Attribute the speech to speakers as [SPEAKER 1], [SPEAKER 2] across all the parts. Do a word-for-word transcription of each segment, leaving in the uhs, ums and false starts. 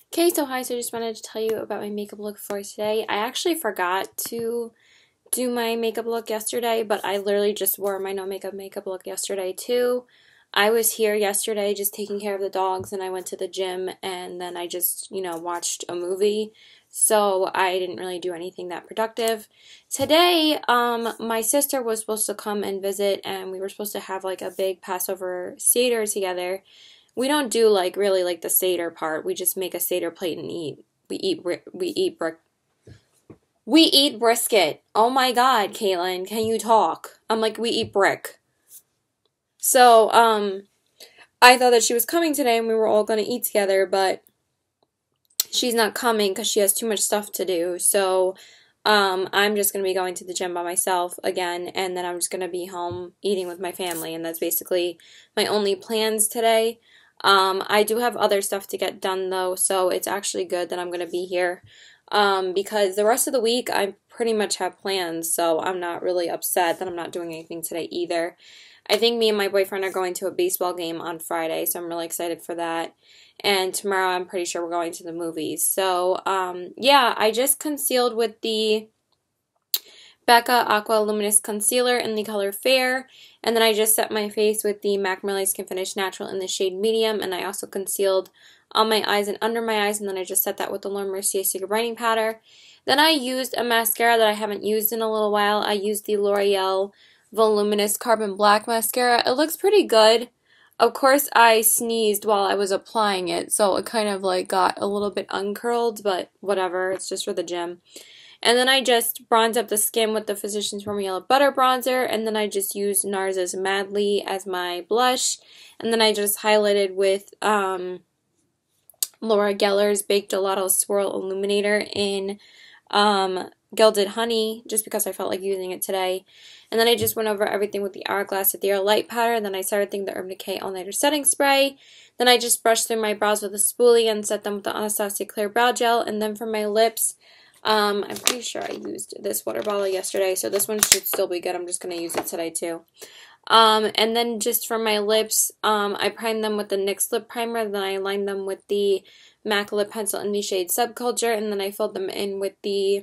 [SPEAKER 1] Okay, so hi, so I just wanted to tell you about my makeup look for today. I actually forgot to do my makeup look yesterday, but I literally just wore my no makeup makeup look yesterday too. I was here yesterday just taking care of the dogs, and I went to the gym, and then I just, you know, watched a movie. So I didn't really do anything that productive. Today, um, my sister was supposed to come and visit, and we were supposed to have like a big Passover Seder together. We don't do like really like the Seder part. We just make a Seder plate and eat. We eat we eat brick. We eat brisket. Oh my God, Caitlin, can you talk? I'm like, we eat brick. So, um, I thought that she was coming today and we were all going to eat together, but she's not coming because she has too much stuff to do. So, um, I'm just going to be going to the gym by myself again, and then I'm just going to be home eating with my family, and that's basically my only plans today. Um, I do have other stuff to get done though, so it's actually good that I'm going to be here. Um, because the rest of the week I pretty much have plans, so I'm not really upset that I'm not doing anything today either. I think me and my boyfriend are going to a baseball game on Friday, so I'm really excited for that. And tomorrow I'm pretty sure we're going to the movies. So, um, yeah, I just concealed with the Becca Aqua Luminous Concealer in the color Fair. And then I just set my face with the MAC Merlot Skin Finish Natural in the shade Medium. And I also concealed on my eyes and under my eyes. And then I just set that with the Laura Mercier Secret Brightening Powder. Then I used a mascara that I haven't used in a little while. I used the L'Oreal Voluminous Carbon Black Mascara. It looks pretty good. Of course, I sneezed while I was applying it, so it kind of like got a little bit uncurled, but whatever, it's just for the gym. And then I just bronzed up the skin with the Physicians Formula Butter Bronzer, and then I just used NARS's Madly as my blush, and then I just highlighted with um, Laura Geller's Baked Gelato Swirl Illuminator in um, Gilded Honey, just because I felt like using it today. And then I just went over everything with the Hourglass Ethereal Light Powder, and then I started thinking the Urban Decay All Nighter Setting Spray. Then I just brushed through my brows with a spoolie and set them with the Anastasia Clear Brow Gel. And then for my lips, um, I'm pretty sure I used this water bottle yesterday, so this one should still be good. I'm just going to use it today too. Um, and then just for my lips, um, I primed them with the NYX Lip Primer, then I lined them with the MAC Lip Pencil in the shade Subculture, and then I filled them in with the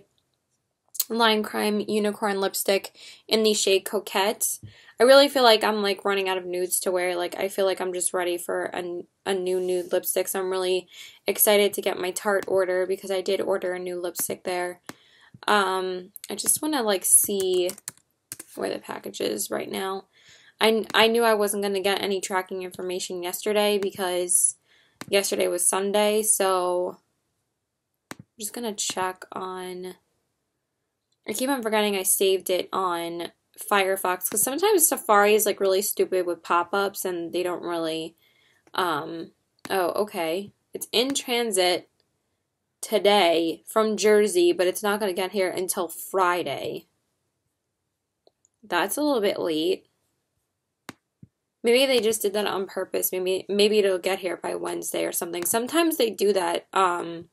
[SPEAKER 1] Lime Crime Unicorn Lipstick in the shade Coquette. I really feel like I'm like running out of nudes to wear. Like, I feel like I'm just ready for a, a new nude lipstick, so I'm really excited to get my Tarte order because I did order a new lipstick there. Um, I just want to like see where the package is right now. I, I knew I wasn't going to get any tracking information yesterday because yesterday was Sunday, so I'm just going to check on... I keep on forgetting I saved it on Firefox, because sometimes Safari is like really stupid with pop-ups and they don't really, um, oh, okay. It's in transit today from Jersey, but it's not going to get here until Friday. That's a little bit late. Maybe they just did that on purpose. Maybe maybe it'll get here by Wednesday or something. Sometimes they do that, um...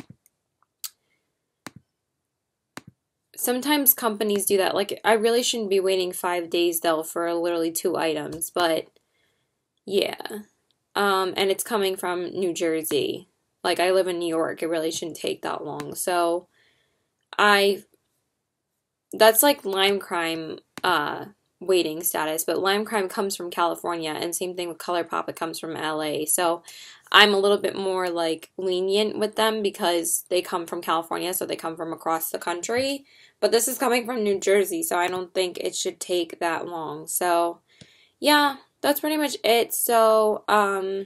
[SPEAKER 1] Sometimes companies do that. Like, I really shouldn't be waiting five days, though, for literally two items. But, yeah. Um, and it's coming from New Jersey. Like, I live in New York. It really shouldn't take that long. So, I... That's like Lime Crime uh, waiting status. But Lime Crime comes from California. And same thing with ColourPop. It comes from L A. So, I'm a little bit more, like, lenient with them because they come from California, so they come from across the country. But this is coming from New Jersey, so I don't think it should take that long. So, yeah, that's pretty much it. So, um,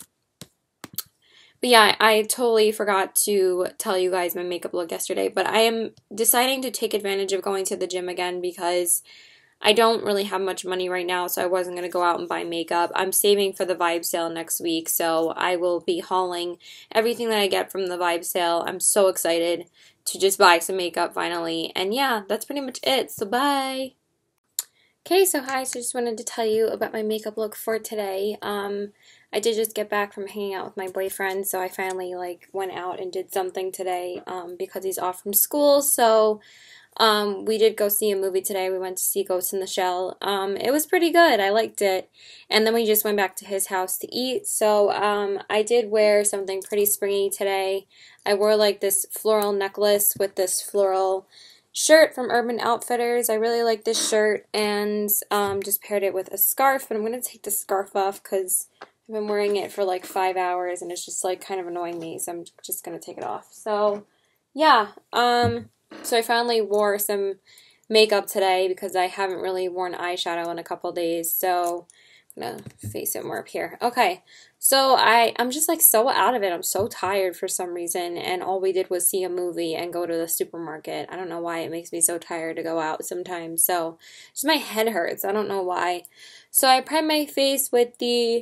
[SPEAKER 1] but yeah, I totally forgot to tell you guys my makeup look yesterday. But I am deciding to take advantage of going to the gym again because I don't really have much money right now, so I wasn't going to go out and buy makeup. I'm saving for the Vibe sale next week, so I will be hauling everything that I get from the Vibe sale. I'm so excited to just buy some makeup finally. And yeah, that's pretty much it, so bye! Okay, so hi, so just wanted to tell you about my makeup look for today. Um, I did just get back from hanging out with my boyfriend, so I finally, like, went out and did something today, um, because he's off from school, so... Um, we did go see a movie today. We went to see Ghost in the Shell. Um, it was pretty good. I liked it. And then we just went back to his house to eat. So um, I did wear something pretty springy today. I wore like this floral necklace with this floral shirt from Urban Outfitters. I really like this shirt, and um, just paired it with a scarf. But I'm going to take the scarf off because I've been wearing it for like five hours and it's just like kind of annoying me. So I'm just going to take it off. So yeah. Um... So I finally wore some makeup today because I haven't really worn eyeshadow in a couple days. So I'm going to face it more up here. Okay, so I, I'm just like so out of it. I'm so tired for some reason. And all we did was see a movie and go to the supermarket. I don't know why it makes me so tired to go out sometimes. So just my head hurts. I don't know why. So I primed my face with the,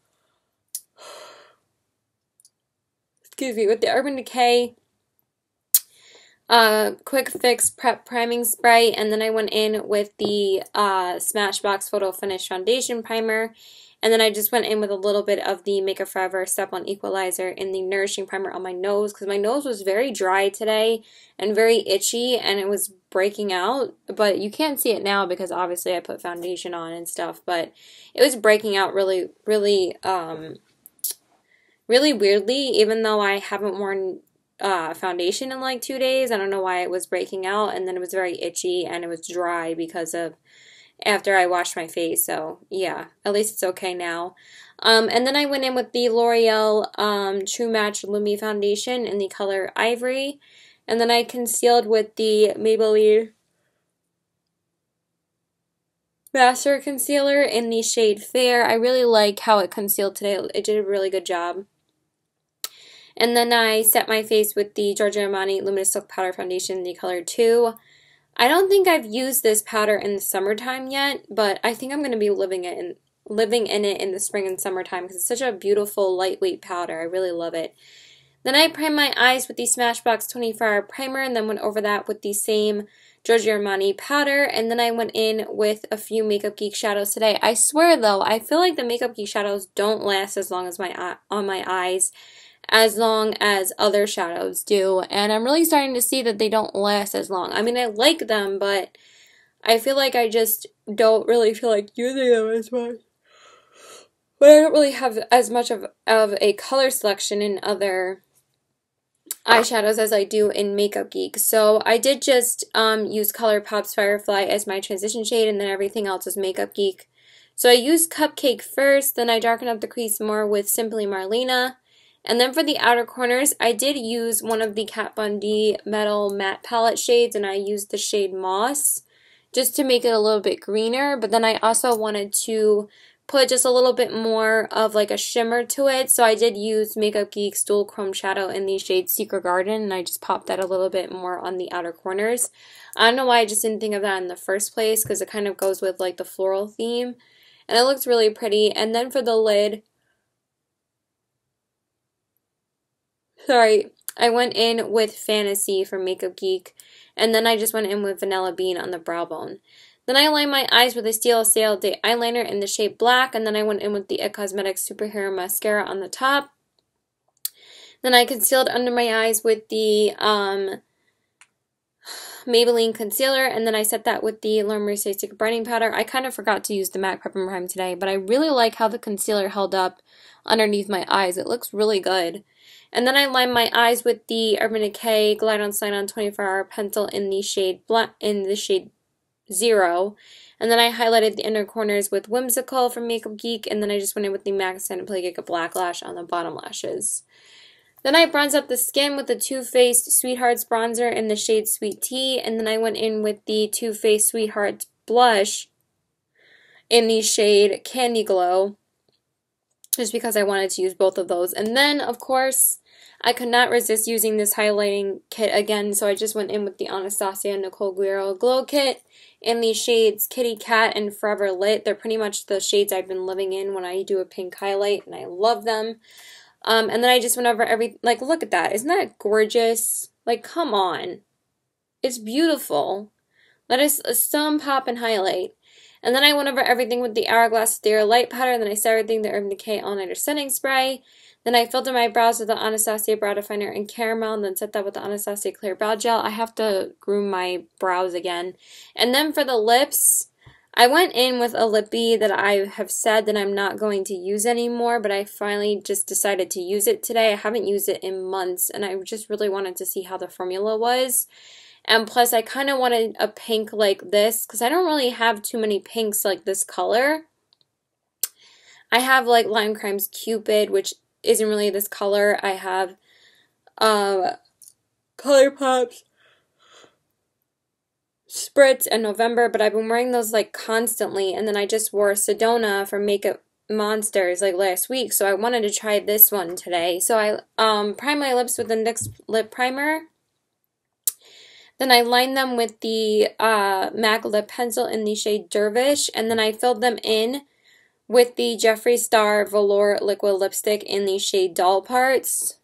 [SPEAKER 1] excuse me, with the Urban Decay Uh, Quick Fix Prep Priming Spray, and then I went in with the uh, Smashbox Photo Finish Foundation Primer, and then I just went in with a little bit of the Makeup Forever Step one Equalizer in the Nourishing Primer on my nose, because my nose was very dry today and very itchy, and it was breaking out, but you can't see it now because obviously I put foundation on and stuff, but it was breaking out really, really, um, really weirdly, even though I haven't worn Uh, foundation in like two days. I don't know why it was breaking out, and then it was very itchy and it was dry because of after I washed my face. So yeah, at least it's okay now. Um, and then I went in with the L'Oreal um, True Match Lumi Foundation in the color Ivory, and then I concealed with the Maybelline Master Concealer in the shade Fair. I really like how it concealed today. It did a really good job. And then I set my face with the Giorgio Armani Luminous Silk Powder Foundation in the color two. I don't think I've used this powder in the summertime yet, but I think I'm going to be living it in, living in it in the spring and summertime because it's such a beautiful, lightweight powder. I really love it. Then I primed my eyes with the Smashbox twenty-four hour Primer, and then went over that with the same Giorgio Armani powder, and then I went in with a few Makeup Geek shadows today. I swear, though, I feel like the Makeup Geek shadows don't last as long as my on my eyes as long as other shadows do, and I'm really starting to see that they don't last as long. I mean, I like them, but I feel like I just don't really feel like using them as much. But I don't really have as much of, of a color selection in other eyeshadows as I do in Makeup Geek. So I did just um, use ColourPop's Firefly as my transition shade, and then everything else is Makeup Geek. So I used Cupcake first, then I darkened up the crease more with Simply Marlena. And then for the outer corners, I did use one of the Kat Von D Metal Matte Palette shades, and I used the shade Moss just to make it a little bit greener. But then I also wanted to put just a little bit more of like a shimmer to it, so I did use Makeup Geek's Dual Chrome Shadow in the shade Secret Garden, and I just popped that a little bit more on the outer corners. I don't know why I just didn't think of that in the first place, because it kind of goes with like the floral theme, and it looks really pretty. And then for the lid, sorry, I went in with Fantasy from Makeup Geek, and then I just went in with Vanilla Bean on the brow bone. Then I lined my eyes with a Steel Sail Day eyeliner in the shade Black, and then I went in with the It Cosmetics Superhero Mascara on the top. Then I concealed under my eyes with the um, Maybelline Concealer, and then I set that with the Laura Mercier Secret Brightening Powder. I kind of forgot to use the MAC Prep and Prime today, but I really like how the concealer held up underneath my eyes. It looks really good. And then I lined my eyes with the Urban Decay Glide On Slide On twenty-four hour Pencil in the shade black, in the shade Zero. And then I highlighted the inner corners with Whimsical from Makeup Geek, and then I just went in with the MAC Stand and Play Giga Black Lash on the bottom lashes. Then I bronzed up the skin with the Too Faced Sweethearts bronzer in the shade Sweet Tea, and then I went in with the Too Faced Sweethearts blush in the shade Candy Glow, just because I wanted to use both of those. And then, of course, I could not resist using this highlighting kit again, so I just went in with the Anastasia Nicole Guerrero Glow Kit in the shades Kitty Cat and Forever Lit. They're pretty much the shades I've been living in when I do a pink highlight, and I love them. Um, and then I just went over every, like, look at that. Isn't that gorgeous? Like, come on. It's beautiful. Let us some pop and highlight. And then I went over everything with the Hourglass Ethereal Light Powder, and then I set everything with the Urban Decay All Nighter Setting Spray. Then I filled in my brows with the Anastasia Brow Definer in Caramel, and then set that with the Anastasia Clear Brow Gel. I have to groom my brows again. And then for the lips, I went in with a lippy that I have said that I'm not going to use anymore, but I finally just decided to use it today. I haven't used it in months, and I just really wanted to see how the formula was. And plus, I kind of wanted a pink like this, because I don't really have too many pinks like this color. I have like Lime Crime's Cupid, which isn't really this color. I have uh, ColourPop's Spritz and November, but I've been wearing those like constantly, and then I just wore Sedona from Makeup Monsters like last week, so I wanted to try this one today. So I um primed my lips with the NYX lip primer, then I lined them with the uh, MAC lip pencil in the shade Dervish, and then I filled them in with the Jeffree Star Velour liquid lipstick in the shade Doll Parts.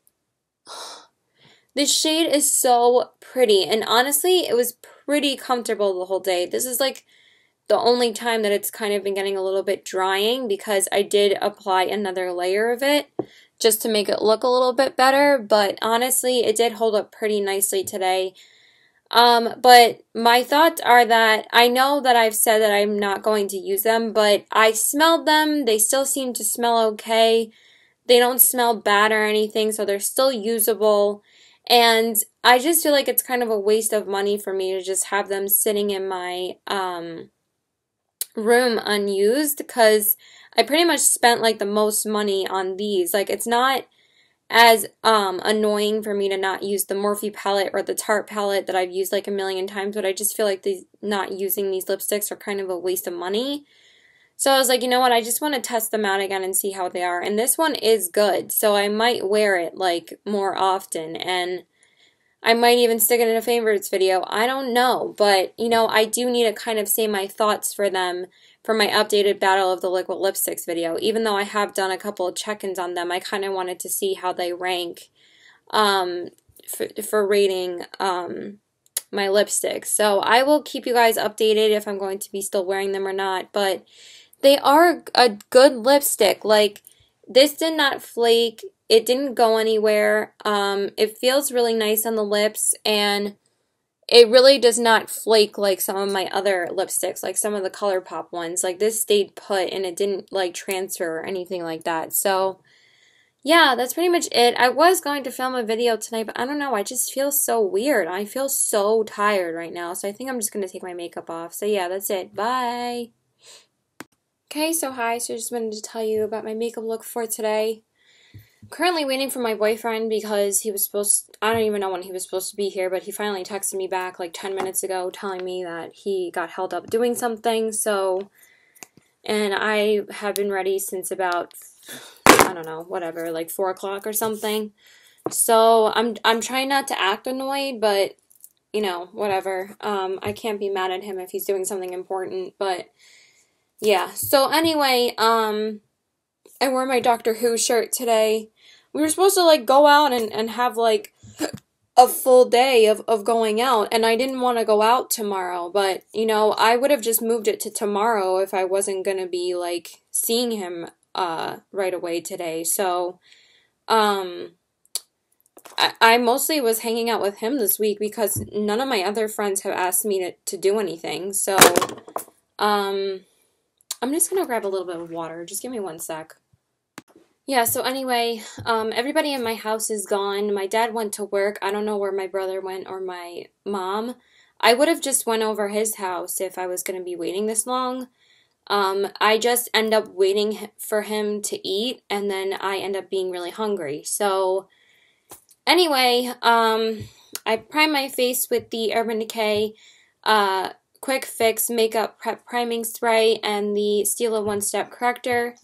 [SPEAKER 1] This shade is so pretty, and honestly, it was pretty comfortable the whole day. This is like the only time that it's kind of been getting a little bit drying, because I did apply another layer of it just to make it look a little bit better, but honestly, it did hold up pretty nicely today. Um, but my thoughts are that I know that I've said that I'm not going to use them, but I smelled them. They still seem to smell okay. They don't smell bad or anything, so they're still usable. And I just feel like it's kind of a waste of money for me to just have them sitting in my um, room unused, because I pretty much spent like the most money on these. Like, it's not as um, annoying for me to not use the Morphe palette or the Tarte palette that I've used like a million times, but I just feel like these, not using these lipsticks are kind of a waste of money. So I was like, you know what, I just want to test them out again and see how they are. And this one is good, so I might wear it like more often, and I might even stick it in a favorites video. I don't know, but you know, I do need to kind of say my thoughts for them for my updated Battle of the Liquid Lipsticks video. Even though I have done a couple of check-ins on them, I kind of wanted to see how they rank um, for, for rating um, my lipsticks. So I will keep you guys updated if I'm going to be still wearing them or not, but they are a good lipstick. Like, this did not flake. It didn't go anywhere. Um, it feels really nice on the lips, and it really does not flake like some of my other lipsticks, like some of the ColourPop ones. Like, this stayed put, and it didn't like transfer or anything like that. So yeah, that's pretty much it. I was going to film a video tonight, but I don't know. I just feel so weird. I feel so tired right now, so I think I'm just going to take my makeup off. So yeah, that's it. Bye. Okay, so hi. So I just wanted to tell you about my makeup look for today. I'm currently waiting for my boyfriend because he was supposed, I don't even know when he was supposed to be here, but he finally texted me back like ten minutes ago telling me that he got held up doing something, so, and I have been ready since about, I don't know, whatever, like four o'clock or something. So I'm, I'm trying not to act annoyed, but, you know, whatever. Um, I can't be mad at him if he's doing something important, but yeah. So anyway, um, I wore my Doctor Who shirt today. We were supposed to, like, go out and, and have, like, a full day of, of going out, and I didn't want to go out tomorrow, but, you know, I would have just moved it to tomorrow if I wasn't going to be, like, seeing him, uh, right away today. So, um, I, I mostly was hanging out with him this week because none of my other friends have asked me to, to do anything, so, um, I'm just gonna grab a little bit of water. Just give me one sec. Yeah, so anyway, um, everybody in my house is gone. My dad went to work. I don't know where my brother went or my mom. I would have just went over his house if I was going to be waiting this long. Um, I just end up waiting for him to eat, and then I end up being really hungry. So anyway, um, I prime my face with the Urban Decay uh, Quick Fix Makeup Prep Priming Spray and the Stila One Step Corrector.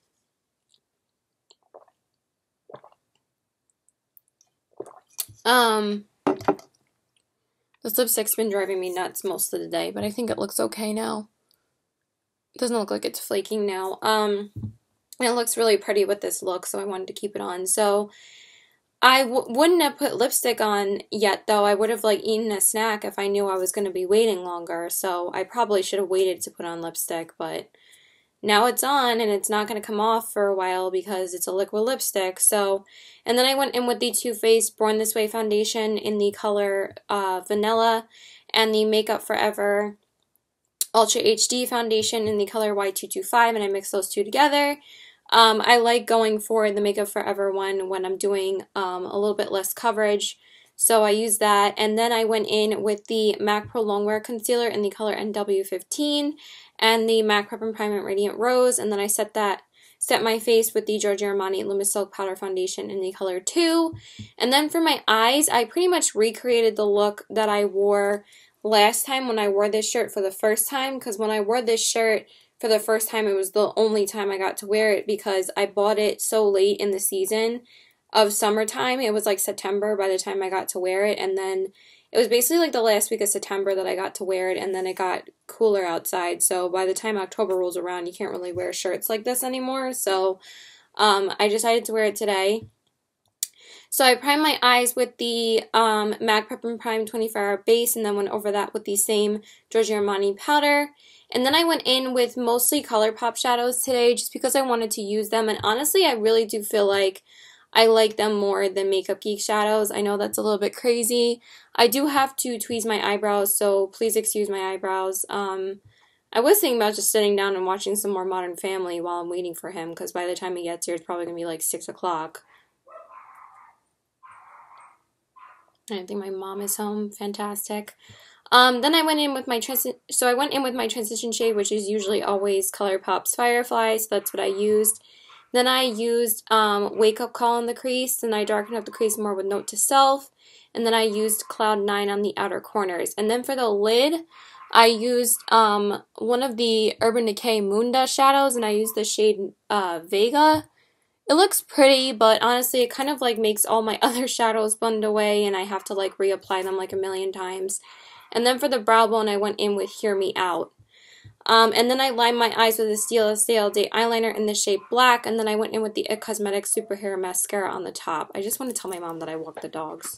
[SPEAKER 1] Um, this lipstick's been driving me nuts most of the day, but I think it looks okay now. It doesn't look like it's flaking now. Um, and it looks really pretty with this look, so I wanted to keep it on. So, I w wouldn't have put lipstick on yet, though. I would have, like, eaten a snack if I knew I was going to be waiting longer, so I probably should have waited to put on lipstick, but now it's on, and it's not going to come off for a while because it's a liquid lipstick, so, and then I went in with the Too Faced Born This Way foundation in the color uh, Vanilla, and the Makeup Forever Ultra H D foundation in the color Y two two five, and I mixed those two together. Um, I like going for the Makeup Forever one when I'm doing um, a little bit less coverage, so I use that. And then I went in with the MAC Pro Longwear Concealer in the color N W fifteen and the MAC Prep and Prime Radiant Rose, and then I set that set my face with the Giorgio Armani Luminous Silk Powder Foundation in the color two. And then for my eyes, I pretty much recreated the look that I wore last time when I wore this shirt for the first time, because when I wore this shirt for the first time, it was the only time I got to wear it because I bought it so late in the season of summertime. It was like September by the time I got to wear it, and then it was basically like the last week of September that I got to wear it, and then it got cooler outside, so by the time October rolls around, you can't really wear shirts like this anymore, so um, I decided to wear it today. So I primed my eyes with the um, MAC Prep and Prime twenty-four hour base, and then went over that with the same Giorgio Armani powder. And then I went in with mostly ColourPop shadows today just because I wanted to use them. And honestly, I really do feel like I like them more than Makeup Geek shadows. I know that's a little bit crazy. I do have to tweeze my eyebrows, so please excuse my eyebrows. Um, I was thinking about just sitting down and watching some more Modern Family while I'm waiting for him, because by the time he gets here, it's probably going to be like six o'clock. I think my mom is home. Fantastic. Um, then I went in with my transi so I went in with my transition shade, which is usually always ColourPop's Firefly, so that's what I used. Then I used um, Wake Up Call in the crease, and I darkened up the crease more with Note to Self, and then I used Cloud nine on the outer corners. And then for the lid, I used um, one of the Urban Decay Moon Dust shadows, and I used the shade uh, Vega. It looks pretty, but honestly, it kind of like makes all my other shadows blend away, and I have to like reapply them like a million times. And then for the brow bone, I went in with Hear Me Out. Um, and then I lined my eyes with a Stila Stale Day eyeliner in the shade Black, and then I went in with the It Cosmetics Superhero Mascara on the top. I just want to tell my mom that I walk the dogs.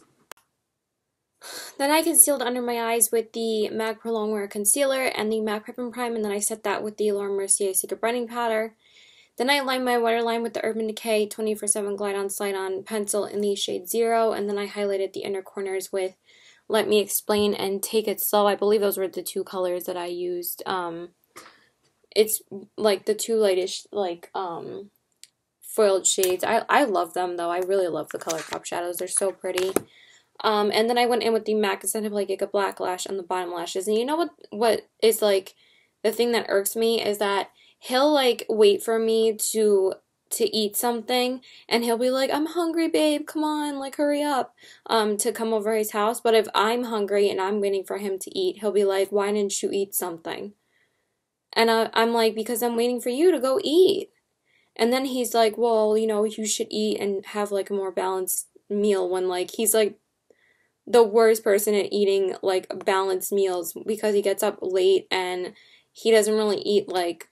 [SPEAKER 1] Then I concealed under my eyes with the MAC Pro Longwear Concealer and the MAC Prep and Prime, and then I set that with the Laura Mercier Secret Brightening Powder. Then I lined my waterline with the Urban Decay twenty-four seven Glide On Slide On pencil in the shade Zero, and then I highlighted the inner corners with Let Me Explain and Take It Slow. I believe those were the two colors that I used. Um, it's like the two lightest, like, um, foiled shades. I, I love them, though. I really love the ColourPop shadows. They're so pretty. Um, and then I went in with the MAC Essential Giga Black Lash on the bottom lashes. And you know what, what is, like, the thing that irks me is that he'll, like, wait for me to to eat something, and he'll be like, I'm hungry, babe, come on, like, hurry up, um, to come over his house. But if I'm hungry and I'm waiting for him to eat, he'll be like, why didn't you eat something? And I, I'm like, because I'm waiting for you to go eat. And then he's like, well, you know, you should eat and have, like, a more balanced meal, when, like, he's, like, the worst person at eating, like, balanced meals, because he gets up late and he doesn't really eat, like,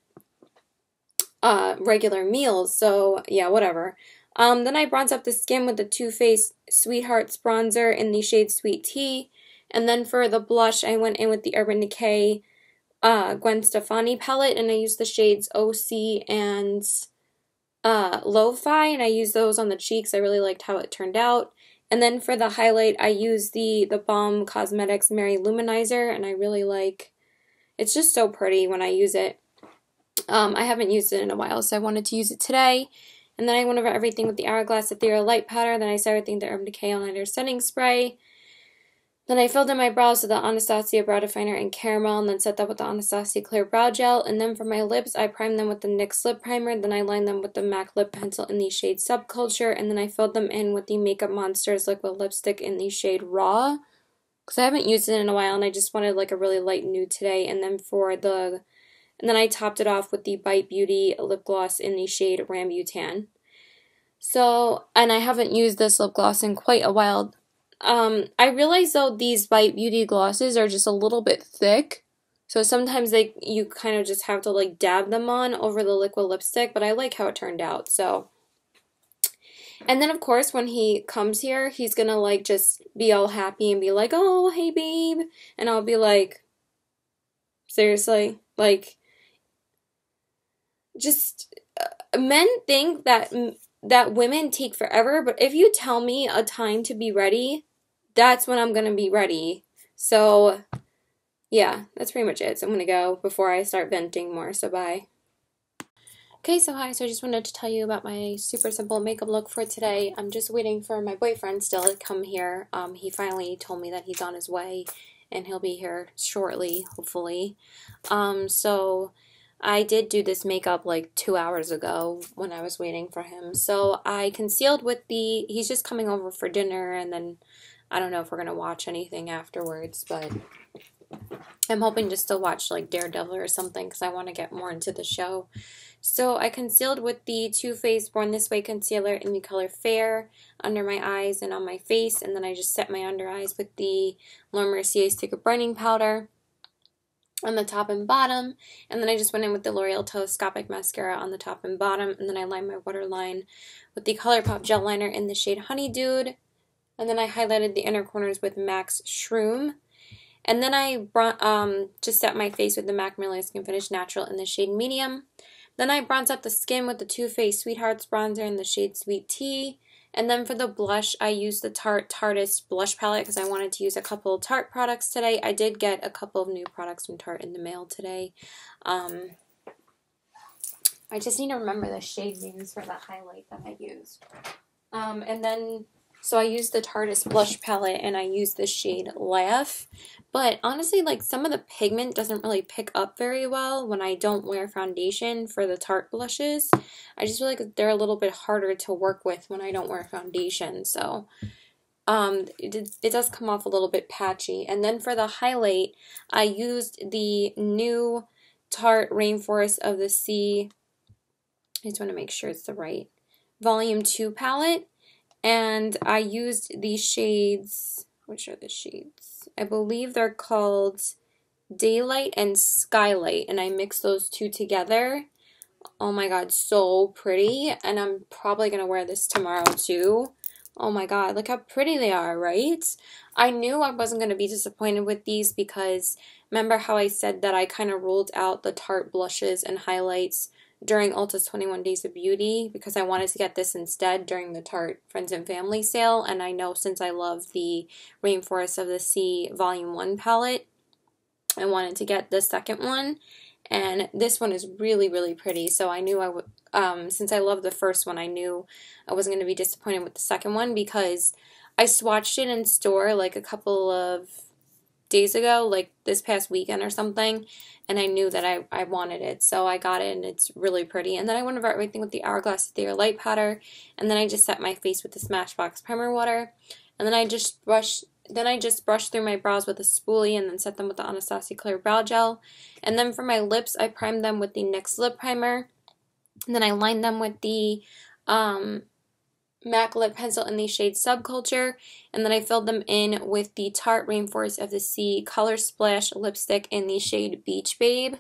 [SPEAKER 1] Uh, regular meals, so yeah, whatever. Um, then I bronzed up the skin with the Too Faced Sweethearts bronzer in the shade Sweet Tea, and then for the blush, I went in with the Urban Decay uh, Gwen Stefani palette, and I used the shades O C and uh, Lo-Fi, and I used those on the cheeks. I really liked how it turned out. And then for the highlight, I used the, the Balm Cosmetics Mary Luminizer, and I really like, it's just so pretty when I use it. Um, I haven't used it in a while, so I wanted to use it today. And then I went over everything with the Hourglass Ethereal Light Powder. Then I set everything with the Urban Decay All-Nighter Setting Spray. Then I filled in my brows with the Anastasia Brow Definer in Caramel, and then set that with the Anastasia Clear Brow Gel. And then for my lips, I primed them with the N Y X Lip Primer. Then I lined them with the MAC Lip Pencil in the shade Subculture. And then I filled them in with the Makeup Monsters Liquid Lipstick in the shade Raw, because I haven't used it in a while, and I just wanted like a really light nude today. And then for the... And then I topped it off with the Bite Beauty lip gloss in the shade Rambutan. So, and I haven't used this lip gloss in quite a while. Um, I realize though these Bite Beauty glosses are just a little bit thick. So sometimes they you kind of just have to like dab them on over the liquid lipstick, but I like how it turned out. So, And then, of course, when he comes here, he's gonna, like, just be all happy and be like, oh, hey, babe. And I'll be like, seriously? Like, just, uh, men think that, that women take forever, but if you tell me a time to be ready, that's when I'm gonna be ready. So, yeah, that's pretty much it. So I'm gonna go before I start venting more, so bye. Okay, so hi, so I just wanted to tell you about my super simple makeup look for today. I'm just waiting for my boyfriend still to come here. Um, he finally told me that he's on his way, and he'll be here shortly, hopefully. Um, so I did do this makeup like two hours ago when I was waiting for him. So I concealed with the, he's just coming over for dinner, and then I don't know if we're going to watch anything afterwards, but I'm hoping just to watch like Daredevil or something because I want to get more into the show. So I concealed with the Too Faced Born This Way concealer in the color Fair under my eyes and on my face, and then I just set my under eyes with the Laura Mercier Secret Brightening Powder on the top and bottom, and then I just went in with the L'Oreal Telescopic Mascara on the top and bottom, and then I lined my waterline with the ColourPop Gel Liner in the shade Honey Dude, and then I highlighted the inner corners with MAC's Shroom. And then I brought, um, just set my face with the MAC Millia Skin Finish Natural in the shade Medium. Then I bronzed up the skin with the Too Faced Sweethearts bronzer in the shade Sweet Tea. And then for the blush, I used the Tarte Tarteist blush palette because I wanted to use a couple of Tarte products today. I did get a couple of new products from Tarte in the mail today. Um, I just need to remember the shade names for the highlight that I used. Um, and then... So I used the Tarteist blush palette, and I used the shade Laugh. But honestly, like, some of the pigment doesn't really pick up very well when I don't wear foundation for the Tarte blushes. I just feel like they're a little bit harder to work with when I don't wear foundation. So um, it, it does come off a little bit patchy. And then for the highlight, I used the new Tarte Rainforest of the Sea. I just want to make sure it's the right Volume two palette. And I used these shades, which are the shades? I believe they're called Daylight and Skylight, and I mixed those two together. Oh my god, so pretty, and I'm probably going to wear this tomorrow too. Oh my god, look how pretty they are, right? I knew I wasn't going to be disappointed with these because remember how I said that I kind of ruled out the Tarte blushes and highlights during Ulta's twenty-one Days of Beauty because I wanted to get this instead during the Tarte Friends and Family sale, and I know since I love the Rainforest of the Sea Volume one palette, I wanted to get the second one, and this one is really, really pretty, so I knew I would, um, since I love the first one, I knew I wasn't going to be disappointed with the second one because I swatched it in store like a couple of days ago, like this past weekend or something, and I knew that I, I wanted it, so I got it, and it's really pretty. And then I went over everything with the Hourglass Theater Light Powder, and then I just set my face with the Smashbox Primer Water, and then I just brushed, then I just brushed through my brows with a spoolie, and then set them with the Anastasia Clear Brow Gel. And then for my lips, I primed them with the NYX Lip Primer, and then I lined them with the um, MAC Lip Pencil in the shade Subculture, and then I filled them in with the Tarte Rainforest of the Sea Color Splash lipstick in the shade Beach Babe.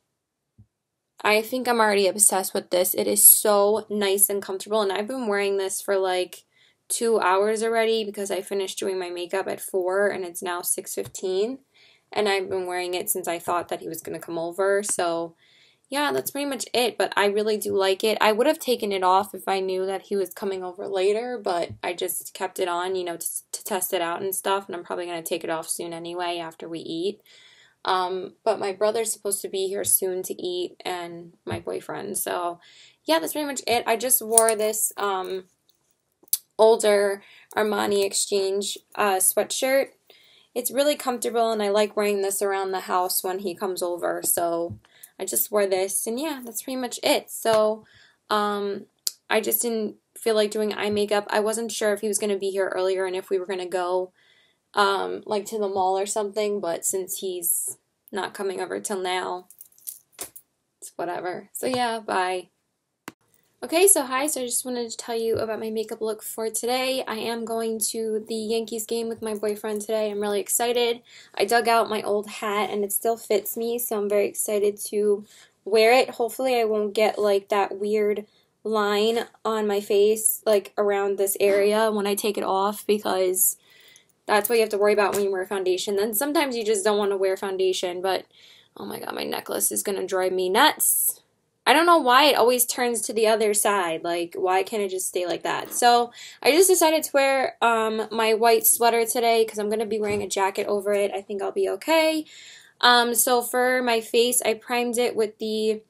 [SPEAKER 1] I think I'm already obsessed with this. It is so nice and comfortable, and I've been wearing this for like two hours already because I finished doing my makeup at four, and it's now six fifteen, and I've been wearing it since I thought that he was going to come over, so yeah, that's pretty much it, but I really do like it. I would have taken it off if I knew that he was coming over later, but I just kept it on, you know, to, to test it out and stuff, and I'm probably going to take it off soon anyway after we eat. Um, but my brother's supposed to be here soon to eat, and my boyfriend, so yeah, that's pretty much it. I just wore this um, older Armani Exchange uh, sweatshirt. It's really comfortable, and I like wearing this around the house when he comes over, so I just wore this, and yeah, that's pretty much it. So, um, I just didn't feel like doing eye makeup. I wasn't sure if he was going to be here earlier and if we were going to go, um, like to the mall or something, but since he's not coming over till now, it's whatever. So yeah, bye. Okay, so hi, so I just wanted to tell you about my makeup look for today. I am going to the Yankees game with my boyfriend today. I'm really excited. I dug out my old hat and it still fits me, so I'm very excited to wear it. Hopefully I won't get like that weird line on my face, like around this area when I take it off, because that's what you have to worry about when you wear foundation. Then sometimes you just don't want to wear foundation, but oh my god, my necklace is going to drive me nuts. I don't know why it always turns to the other side. Like, why can't it just stay like that? So I just decided to wear um, my white sweater today because I'm going to be wearing a jacket over it. I think I'll be okay. Um, so for my face, I primed it with the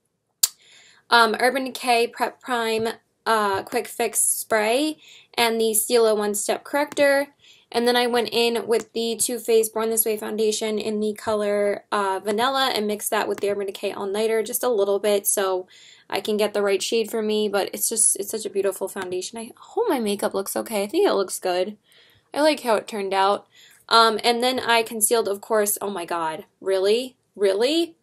[SPEAKER 1] um, Urban Decay Prep Prime uh, Quick Fix Spray and the Stila One Step Corrector. And then I went in with the Too Faced Born This Way foundation in the color uh, Vanilla and mixed that with the Urban Decay All Nighter just a little bit so I can get the right shade for me. But it's just, it's such a beautiful foundation. I hope my makeup looks okay. I think it looks good. I like how it turned out. Um, and then I concealed, of course, oh my god, really? Really?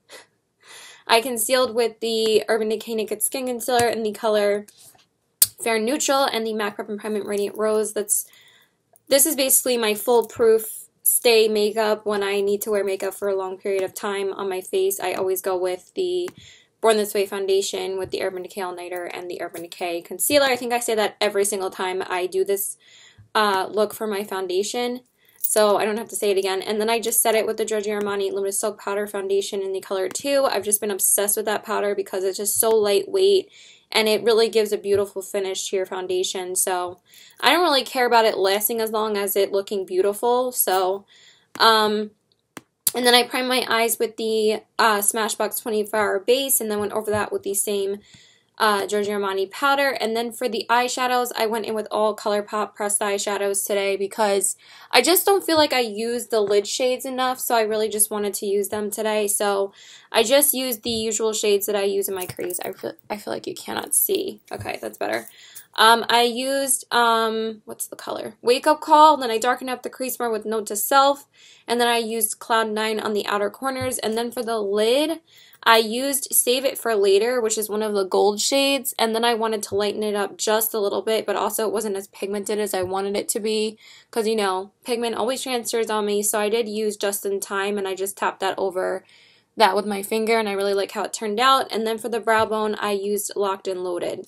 [SPEAKER 1] I concealed with the Urban Decay Naked Skin Concealer in the color Fair Neutral and the MAC Prep and Prime Radiant Rose. That's This is basically my foolproof stay makeup when I need to wear makeup for a long period of time on my face. I always go with the Born This Way foundation with the Urban Decay All Nighter and the Urban Decay Concealer. I think I say that every single time I do this uh, look for my foundation, so I don't have to say it again. And then I just set it with the Giorgio Armani Limited Silk Powder Foundation in the color two. I've just been obsessed with that powder because it's just so lightweight and it really gives a beautiful finish to your foundation. So I don't really care about it lasting as long as it looking beautiful. So, um, and then I primed my eyes with the uh, Smashbox twenty-four hour base and then went over that with the same uh, Giorgio Armani powder. And then for the eyeshadows, I went in with all ColourPop pressed eyeshadows today because I just don't feel like I used the lid shades enough, so I really just wanted to use them today. So I just used the usual shades that I use in my crease. I feel, I feel like you cannot see. Okay, that's better. Um, I used, um, what's the color? Wake Up Call, then I darkened up the crease more with Note to Self, and then I used Cloud nine on the outer corners, and then for the lid, I used Save It for Later, which is one of the gold shades, and then I wanted to lighten it up just a little bit, but also it wasn't as pigmented as I wanted it to be, because, you know, pigment always transfers on me, so I did use Just in Time, and I just tapped that over that with my finger, and I really like how it turned out. And then for the brow bone, I used Locked and Loaded.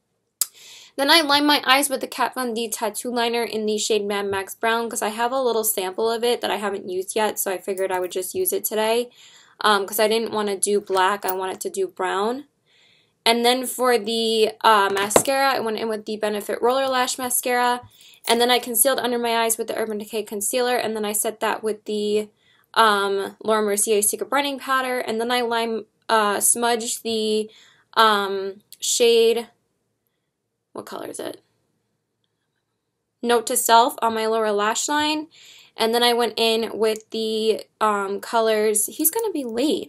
[SPEAKER 1] Then I lined my eyes with the Kat Von D Tattoo Liner in the shade Mad Max Brown because I have a little sample of it that I haven't used yet, so I figured I would just use it today because um, I didn't want to do black, I wanted to do brown. And then for the uh, mascara, I went in with the Benefit Roller Lash Mascara, and then I concealed under my eyes with the Urban Decay Concealer, and then I set that with the um, Laura Mercier Secret Brightening Powder, and then I lime uh, smudged the um, shade... What color is it? Note to Self on my lower lash line. And then I went in with the um, colors. He's going to be late.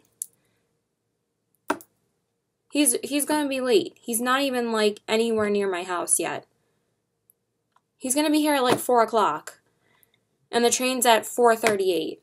[SPEAKER 1] He's, he's going to be late. He's not even like anywhere near my house yet. He's going to be here at like four o'clock. And the train's at four thirty-eight.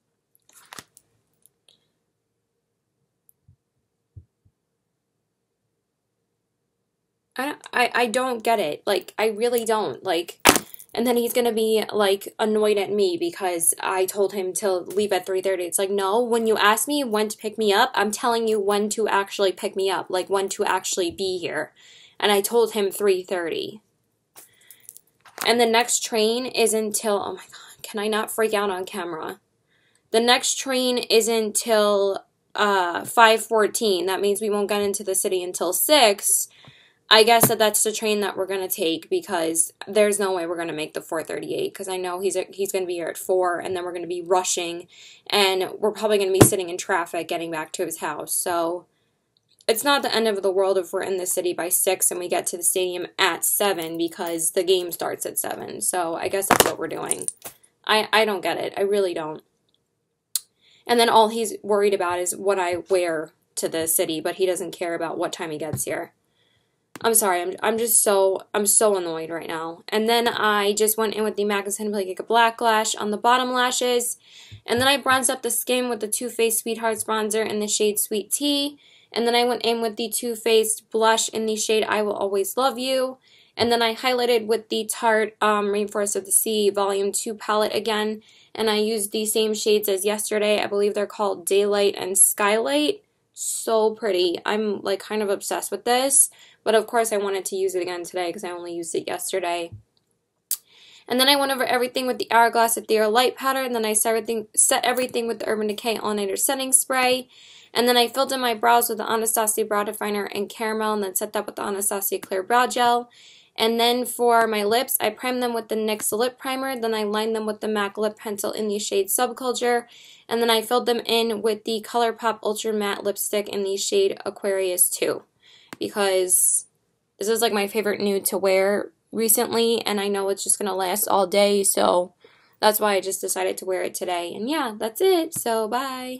[SPEAKER 1] I, don't, I, I don't get it. Like, I really don't. Like, and then he's going to be, like, annoyed at me because I told him to leave at three thirty. It's like, no, when you ask me when to pick me up, I'm telling you when to actually pick me up. Like, when to actually be here. And I told him three thirty. And the next train is until, oh my god, can I not freak out on camera? The next train is until uh, five fourteen. That means we won't get into the city until six. I guess that that's the train that we're going to take because there's no way we're going to make the four thirty-eight because I know he's he's going to be here at four and then we're going to be rushing and we're probably going to be sitting in traffic getting back to his house. So it's not the end of the world if we're in the city by six and we get to the stadium at seven because the game starts at seven. So I guess that's what we're doing. I, I don't get it. I really don't. And then all he's worried about is what I wear to the city, but he doesn't care about what time he gets here. I'm sorry, I'm, I'm just so, I'm so annoyed right now. And then I just went in with the MAC Cinematic Black Lash on the bottom lashes. And then I bronzed up the skin with the Too Faced Sweethearts Bronzer in the shade Sweet Tea. And then I went in with the Too Faced Blush in the shade I Will Always Love You. And then I highlighted with the Tarte um, Rainforest of the Sea Volume two palette again. And I used the same shades as yesterday. I believe they're called Daylight and Skylight. So pretty. I'm like kind of obsessed with this. But of course I wanted to use it again today because I only used it yesterday. And then I went over everything with the Hourglass Ethereal Light Powder, and then I set everything, set everything with the Urban Decay All Nighter Setting Spray. And then I filled in my brows with the Anastasia Brow Definer and Caramel, and then set that with the Anastasia Clear Brow Gel. And then for my lips, I primed them with the N Y X Lip Primer, then I lined them with the MAC Lip Pencil in the shade Subculture, and then I filled them in with the ColourPop Ultra Matte Lipstick in the shade Aquarius two, because this is like my favorite nude to wear recently, and I know it's just going to last all day, so that's why I just decided to wear it today. And yeah, that's it, so bye!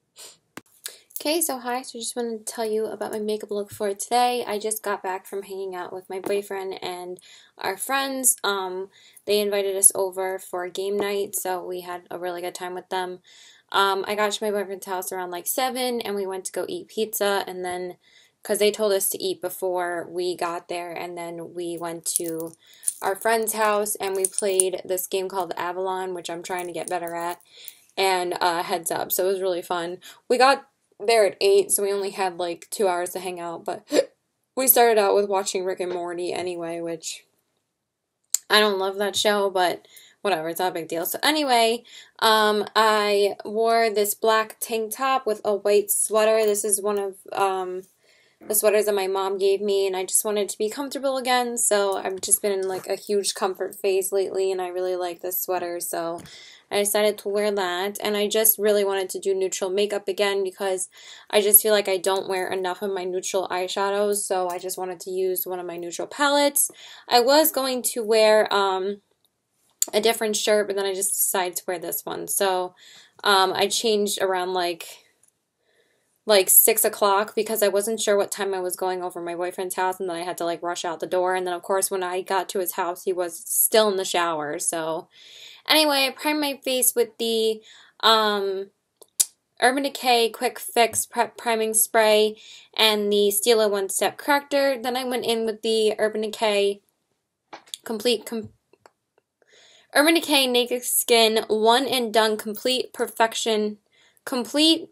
[SPEAKER 1] Okay, so hi, so I just wanted to tell you about my makeup look for today. I just got back from hanging out with my boyfriend and our friends. Um, they invited us over for a game night, so we had a really good time with them. Um, I got to my boyfriend's house around like seven, and we went to go eat pizza, and then, because they told us to eat before we got there, and then we went to our friend's house, and we played this game called Avalon, which I'm trying to get better at, and uh, Heads Up, so it was really fun. We got there at eight, so we only had like two hours to hang out, but we started out with watching Rick and Morty anyway, which I don't love that show, but whatever, it's not a big deal. So anyway, um, I wore this black tank top with a white sweater. This is one of um, the sweaters that my mom gave me, and I just wanted to be comfortable again, so I've just been in like a huge comfort phase lately, and I really like this sweater, so I decided to wear that. And I just really wanted to do neutral makeup again because I just feel like I don't wear enough of my neutral eyeshadows, so I just wanted to use one of my neutral palettes. I was going to wear um, a different shirt, but then I just decided to wear this one. So um, I changed around like like six o'clock because I wasn't sure what time I was going over my boyfriend's house, and then I had to like rush out the door. And then of course when I got to his house, he was still in the shower. So anyway, I primed my face with the um, Urban Decay Quick Fix Prep Priming Spray and the Stila One Step Corrector. Then I went in with the Urban Decay Complete Com Urban Decay Naked Skin One and Done Complete Perfection Complete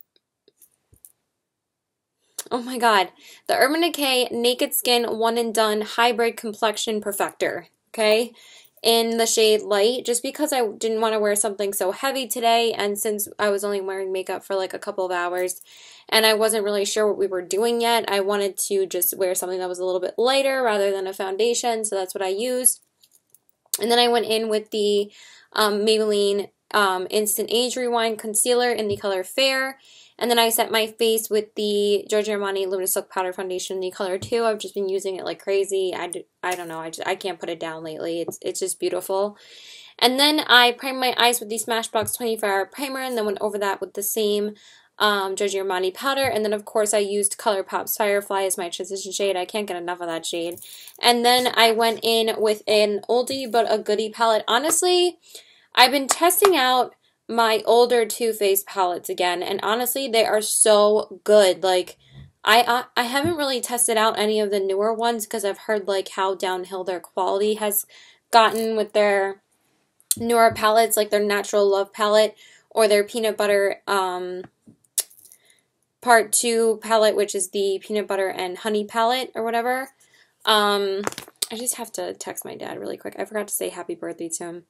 [SPEAKER 1] Oh my god. The Urban Decay Naked Skin One and Done Hybrid Complexion Perfector. Okay? In the shade Light, just because I didn't want to wear something so heavy today, and since I was only wearing makeup for like a couple of hours and I wasn't really sure what we were doing yet, I wanted to just wear something that was a little bit lighter rather than a foundation, so that's what I used. And then I went in with the um, Maybelline um, Instant Age Rewind Concealer in the color Fair. And then I set my face with the Giorgio Armani Luminous Silk Powder Foundation in the color two. I've just been using it like crazy. I, do, I don't know. I, just, I can't put it down lately. It's, it's just beautiful. And then I primed my eyes with the Smashbox twenty-four hour Primer, and then went over that with the same um, Giorgio Armani powder. And then, of course, I used ColourPop's Firefly as my transition shade. I can't get enough of that shade. And then I went in with an oldie but a goodie palette. Honestly, I've been testing out my older Too Faced palettes again, and honestly, they are so good. Like, I, I I haven't really tested out any of the newer ones because I've heard like how downhill their quality has gotten with their newer palettes, like their Natural Love palette or their Peanut Butter um, Part two palette, which is the Peanut Butter and Honey palette or whatever. Um, I just have to text my dad really quick. I forgot to say happy birthday to him.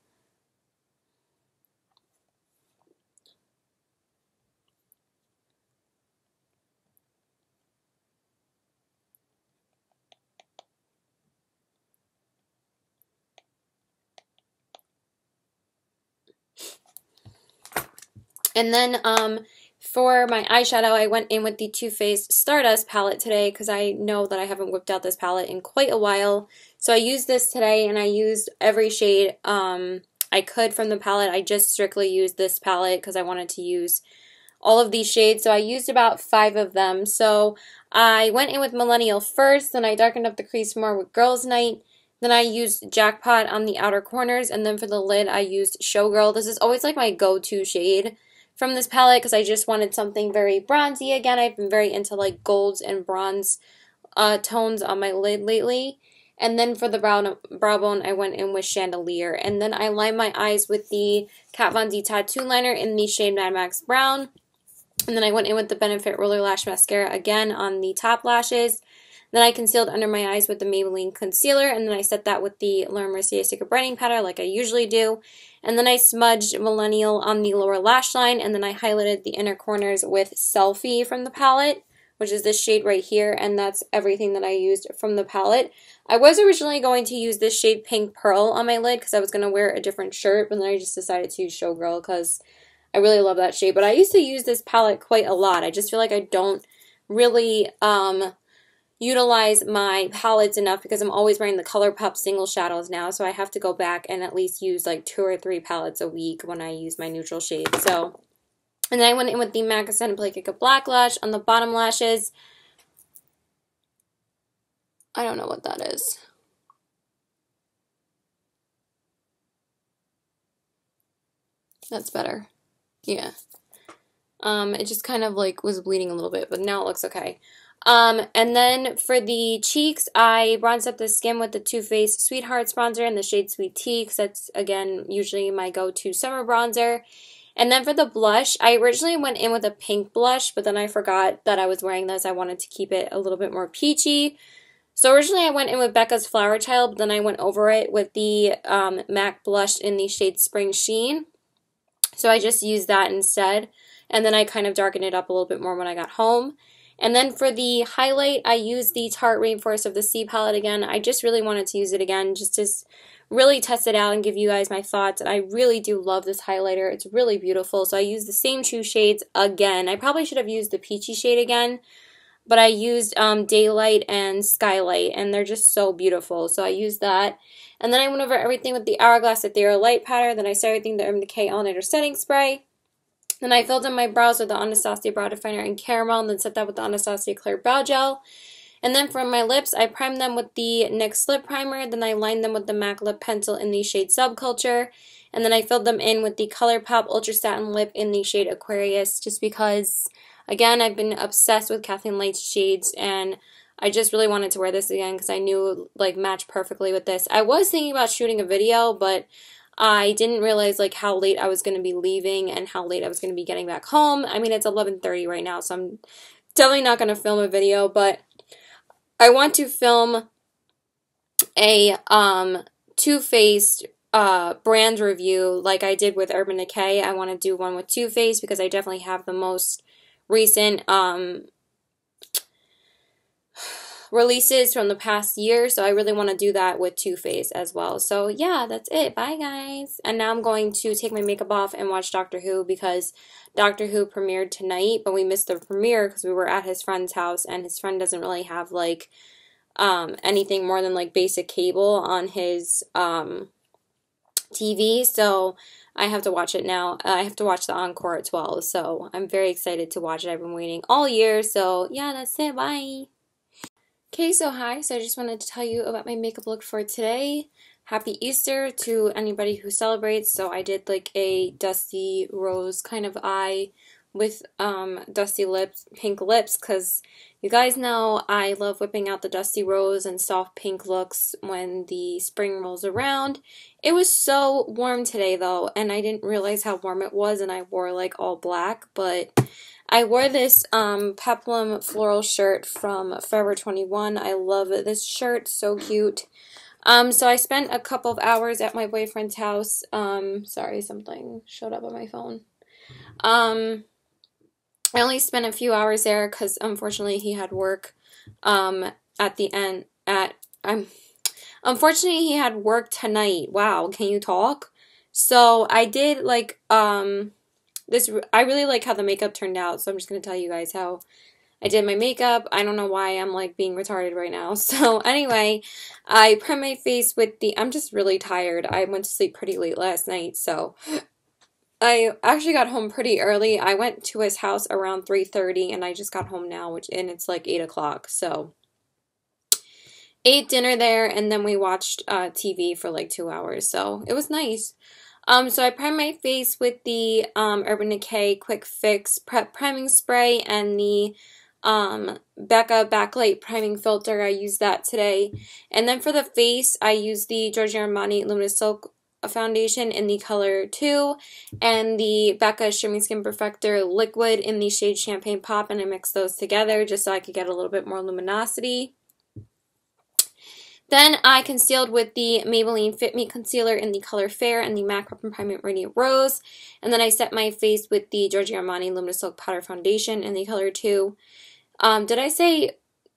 [SPEAKER 1] And then um, for my eyeshadow, I went in with the Too Faced Stardust palette today because I know that I haven't whipped out this palette in quite a while. So I used this today, and I used every shade um, I could from the palette. I just strictly used this palette because I wanted to use all of these shades. So I used about five of them. So I went in with Millennial first, then I darkened up the crease more with Girls Night. Then I used Jackpot on the outer corners, and then for the lid, I used Showgirl. This is always like my go-to shade from this palette because I just wanted something very bronzy. Again, I've been very into like golds and bronze uh, tones on my lid lately. And then for the brow, brow bone, I went in with Chandelier. And then I lined my eyes with the Kat Von D Tattoo Liner in the shade Mad Max Brown. And then I went in with the Benefit Roller Lash Mascara again on the top lashes. Then I concealed under my eyes with the Maybelline concealer, and then I set that with the Laura Mercier Secret Brightening Powder like I usually do. And then I smudged Millennial on the lower lash line, and then I highlighted the inner corners with Selfie from the palette, which is this shade right here, and that's everything that I used from the palette. I was originally going to use this shade Pink Pearl on my lid because I was going to wear a different shirt, but then I just decided to use Showgirl because I really love that shade. But I used to use this palette quite a lot. I just feel like I don't really um, utilize my palettes enough because I'm always wearing the ColourPop single shadows now, so I have to go back and at least use like two or three palettes a week when I use my neutral shade. So, and then I went in with the MAC Accent Play Cake Black Lash on the bottom lashes. I don't know what that is. That's better. Yeah. Um, it just kind of like was bleeding a little bit, but now it looks okay. Um, and then for the cheeks, I bronzed up the skin with the Too Faced Sweethearts bronzer in the shade Sweet Tea, because that's, again, usually my go-to summer bronzer. And then for the blush, I originally went in with a pink blush, but then I forgot that I was wearing this. I wanted to keep it a little bit more peachy. So originally I went in with Becca's Flower Child, but then I went over it with the um, MAC blush in the shade Spring Sheen. So I just used that instead. And then I kind of darkened it up a little bit more when I got home. And then for the highlight, I used the Tarte Rainforest of the Sea palette again. I just really wanted to use it again just to really test it out and give you guys my thoughts. And I really do love this highlighter. It's really beautiful. So I used the same two shades again. I probably should have used the peachy shade again, but I used um, Daylight and Skylight, and they're just so beautiful. So I used that. And then I went over everything with the Hourglass Ethereal Light Powder. Then I started everything with the Urban Decay All Nighter Setting Spray. Then I filled in my brows with the Anastasia Brow Definer in Caramel, and then set that with the Anastasia Clear Brow Gel. And then for my lips, I primed them with the N Y X Lip Primer. Then I lined them with the MAC Lip Pencil in the shade Subculture. And then I filled them in with the ColourPop Ultra Satin Lip in the shade Aquarius, just because, again, I've been obsessed with Kathleen Light's shades, and I just really wanted to wear this again because I knew it would, like, match perfectly with this. I was thinking about shooting a video, but I didn't realize like how late I was going to be leaving and how late I was going to be getting back home. I mean, it's eleven thirty right now, so I'm definitely not going to film a video, but I want to film a um, Too Faced uh, brand review like I did with Urban Decay. I want to do one with Too Faced because I definitely have the most recent um, releases from the past year, so I really want to do that with Too Faced as well. So yeah, that's it. Bye guys. And now I'm going to take my makeup off and watch Doctor Who because Doctor Who premiered tonight, but we missed the premiere because we were at his friend's house, and his friend doesn't really have like um, anything more than like basic cable on his um, T V, so I have to watch it now. Uh, I have to watch the encore at twelve, so I'm very excited to watch it. I've been waiting all year, so yeah, that's it. Bye. Okay, so hi, so I just wanted to tell you about my makeup look for today. Happy Easter to anybody who celebrates. So I did like a dusty rose kind of eye with um, dusty lips, pink lips, because you guys know I love whipping out the dusty rose and soft pink looks when the spring rolls around. It was so warm today though, and I didn't realize how warm it was, and I wore like all black, but I wore this um, peplum floral shirt from Forever twenty-one. I love this shirt, so cute. Um, so I spent a couple of hours at my boyfriend's house. Um, sorry, something showed up on my phone. Um, I only spent a few hours there because unfortunately he had work um, at the end. At I'm unfortunately he had work tonight. Wow, can you talk? So I did like um. This, I really like how the makeup turned out, so I'm just going to tell you guys how I did my makeup. I don't know why I'm, like, being retarded right now. So, anyway, I primed my face with the, I'm just really tired. I went to sleep pretty late last night, so I actually got home pretty early. I went to his house around three thirty, and I just got home now, which, and it's, like, eight o'clock, so ate dinner there, and then we watched uh, T V for, like, two hours, so it was nice. Um, so I primed my face with the um, Urban Decay Quick Fix Prep Priming Spray and the um, Becca Backlight Priming Filter. I used that today. And then for the face, I used the Giorgio Armani Luminous Silk Foundation in the color two and the Becca Shimmering Skin Perfector Liquid in the shade Champagne Pop, and I mixed those together just so I could get a little bit more luminosity. Then I concealed with the Maybelline Fit Me Concealer in the color Fair and the MAC Prep and Primer Radiant Rose. And then I set my face with the Giorgio Armani Luminous Silk Powder Foundation in the color two. Um, did I say...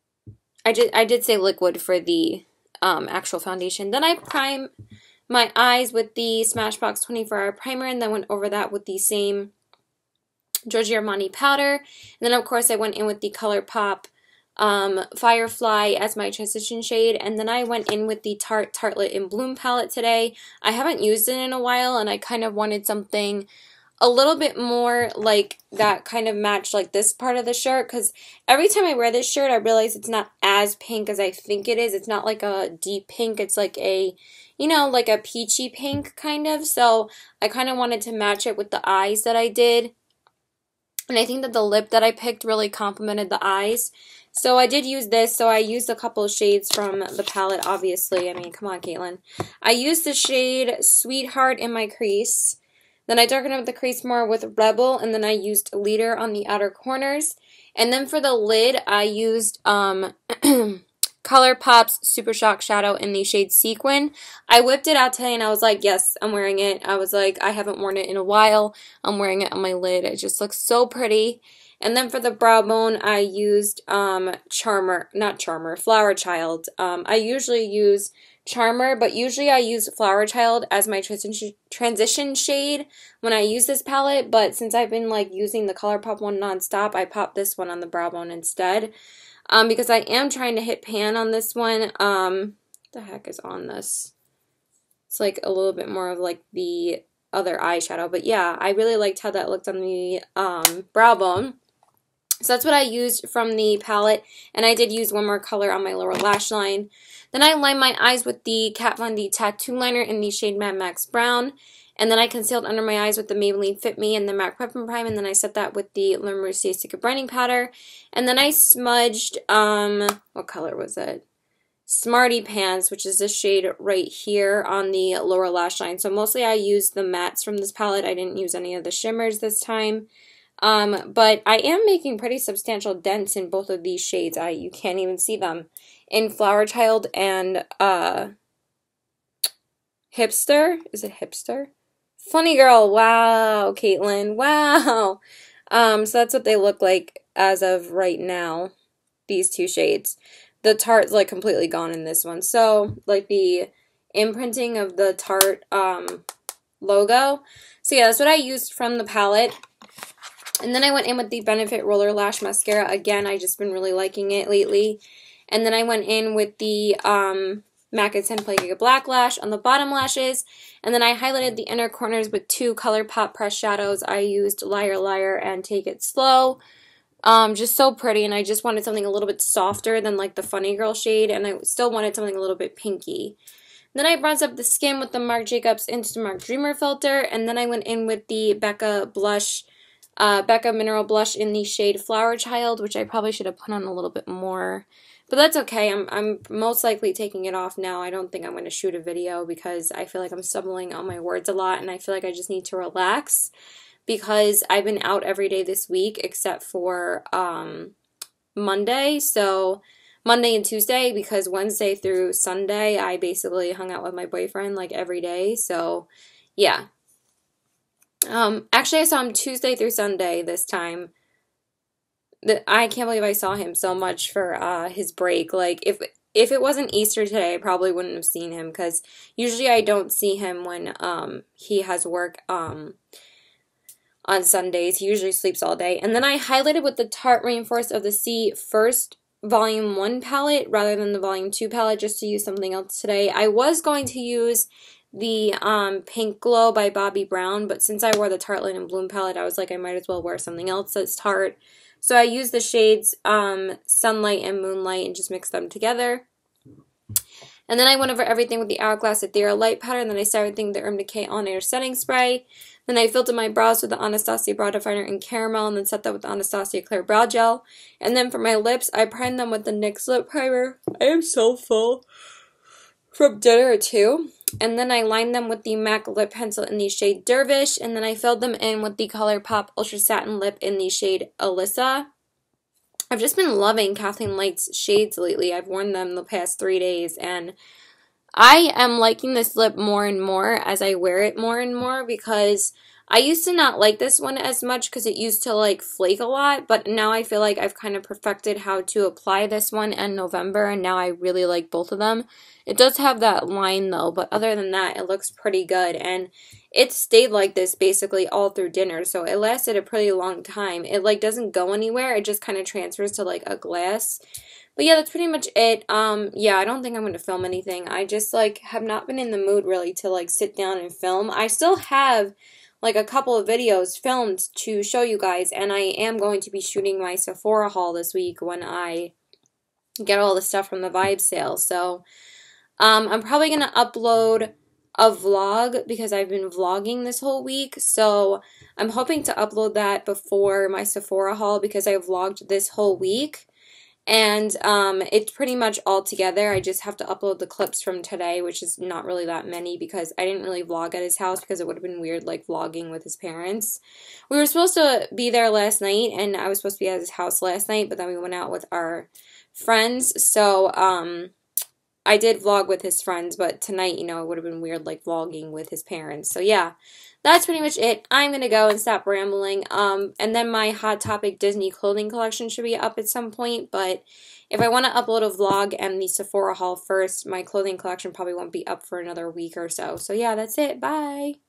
[SPEAKER 1] I did, I did say liquid for the um, actual foundation. Then I prime my eyes with the Smashbox twenty-four hour Primer, and then went over that with the same Giorgio Armani powder. And then, of course, I went in with the ColourPop um, Firefly as my transition shade. And then I went in with the Tarte Tartelette in Bloom palette today. I haven't used it in a while, and I kind of wanted something a little bit more like that kind of matched like this part of the shirt, because every time I wear this shirt I realize it's not as pink as I think it is. It's not like a deep pink, it's like a, you know, like a peachy pink kind of. So I kind of wanted to match it with the eyes that I did, and I think that the lip that I picked really complemented the eyes. So I did use this. So I used a couple of shades from the palette, obviously. I mean, come on, Caitlin. I used the shade Sweetheart in my crease. Then I darkened up the crease more with Rebel, and then I used Leader on the outer corners. And then for the lid, I used um, ColourPop's Super Shock Shadow in the shade Sequin. I whipped it out today, and I was like, yes, I'm wearing it. I was like, I haven't worn it in a while. I'm wearing it on my lid. It just looks so pretty. And then for the brow bone, I used um, Charmer, not Charmer, Flower Child. Um, I usually use Charmer, but usually I use Flower Child as my transition transition shade when I use this palette, but since I've been like using the ColourPop one nonstop, I popped this one on the brow bone instead, um, because I am trying to hit pan on this one. Um, what the heck is on this? It's like a little bit more of like the other eyeshadow, but yeah, I really liked how that looked on the um, brow bone. So that's what I used from the palette, and I did use one more color on my lower lash line. Then I lined my eyes with the Kat Von D Tattoo Liner in the shade Mad Max Brown, and then I concealed under my eyes with the Maybelline Fit Me and the MAC Prep and Prime, and then I set that with the La Mercier Secret Brightening Powder, and then I smudged, um, what color was it? Smarty Pants, which is this shade right here on the lower lash line. So mostly I used the mattes from this palette. I didn't use any of the shimmers this time. Um, but I am making pretty substantial dents in both of these shades. I you can't even see them. In Flower Child and uh, Hipster. Is it Hipster? Funny Girl. Wow, Caitlin. Wow. Um, so that's what they look like as of right now. These two shades. The Tarte's like completely gone in this one. So like the imprinting of the Tarte um, logo. So yeah, that's what I used from the palette. And then I went in with the Benefit Roller Lash Mascara. Again, I've just been really liking it lately. And then I went in with the um, MAC and ten Play Giga Black Lash on the bottom lashes. And then I highlighted the inner corners with two ColourPop pressed shadows. I used Liar Liar and Take It Slow. Um, just so pretty. And I just wanted something a little bit softer than like the Funny Girl shade. And I still wanted something a little bit pinky. Then I bronzed up the skin with the Marc Jacobs Instant Mark Dreamer filter. And then I went in with the Becca Blush Uh, Becca Mineral Blush in the shade Flower Child, which I probably should have put on a little bit more. But that's okay. I'm, I'm most likely taking it off now. I don't think I'm going to shoot a video because I feel like I'm stumbling on my words a lot, and I feel like I just need to relax because I've been out every day this week except for um, Monday. So Monday and Tuesday, because Wednesday through Sunday I basically hung out with my boyfriend like every day. So yeah. Um, actually, I saw him Tuesday through Sunday this time. The, I can't believe I saw him so much for uh, his break. Like, if if it wasn't Easter today, I probably wouldn't have seen him, because usually I don't see him when um, he has work um, on Sundays. He usually sleeps all day. And then I highlighted with the Tarte Rainforest of the Sea First Volume one palette rather than the Volume two palette, just to use something else today. I was going to use the um, Pink Glow by Bobbi Brown, but since I wore the Tarte Light and Bloom palette, I was like, I might as well wear something else that's Tarte. So I used the shades um, Sunlight and Moonlight and just mixed them together. And then I went over everything with the Hourglass Ethereal Light Powder, and then I started everything with the Urban Decay All Nighter Setting Spray. Then I filtered my brows with the Anastasia Brow Definer in Caramel, and then set that with the Anastasia Clear Brow Gel. And then for my lips, I primed them with the NYX Lip Primer. I am so full from dinner too. And then I lined them with the MAC Lip Pencil in the shade Dervish, and then I filled them in with the ColourPop Ultra Satin Lip in the shade Alyssa. I've just been loving Kathleen Light's shades lately. I've worn them the past three days, and I am liking this lip more and more as I wear it more and more, because I used to not like this one as much because it used to like flake a lot, but now I feel like I've kind of perfected how to apply this one in November, and now I really like both of them. It does have that line though, but other than that, it looks pretty good, and it stayed like this basically all through dinner, so it lasted a pretty long time. It like doesn't go anywhere, it just kind of transfers to like a glass. But yeah, that's pretty much it. Um, yeah, I don't think I'm going to film anything. I just, like, have not been in the mood, really, to, like, sit down and film. I still have, like, a couple of videos filmed to show you guys, and I am going to be shooting my Sephora haul this week when I get all the stuff from the Vibe sale. So, um, I'm probably going to upload a vlog because I've been vlogging this whole week. So, I'm hoping to upload that before my Sephora haul because I vlogged this whole week. And um, it's pretty much all together. I just have to upload the clips from today, which is not really that many because I didn't really vlog at his house because it would have been weird, like, vlogging with his parents. We were supposed to be there last night, and I was supposed to be at his house last night, but then we went out with our friends. So um, I did vlog with his friends, but tonight, you know, it would have been weird, like, vlogging with his parents. So yeah. That's pretty much it. I'm going to go and stop rambling. Um, and then my Hot Topic Disney clothing collection should be up at some point. But if I want to upload a vlog and the Sephora haul first, my clothing collection probably won't be up for another week or so. So yeah, that's it. Bye.